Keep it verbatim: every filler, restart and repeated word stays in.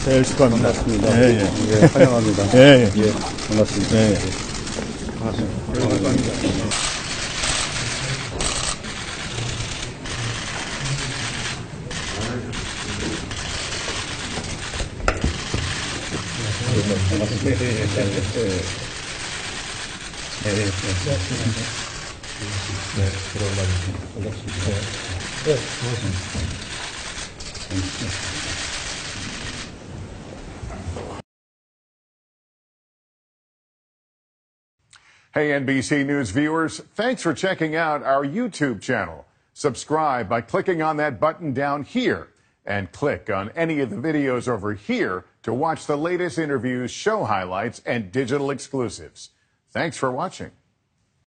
네, 축하합니다. 반갑습니다. 예, 예. 예, 환영합니다. 예, 예. 예, 반갑습니다. 예. 반갑습니다. 반갑습니다. Hey, N B C News viewers, thanks for checking out our YouTube channel. Subscribe by clicking on that button down here and click on any of the videos over here to watch the latest interviews, show highlights, and digital exclusives. Thanks for watching.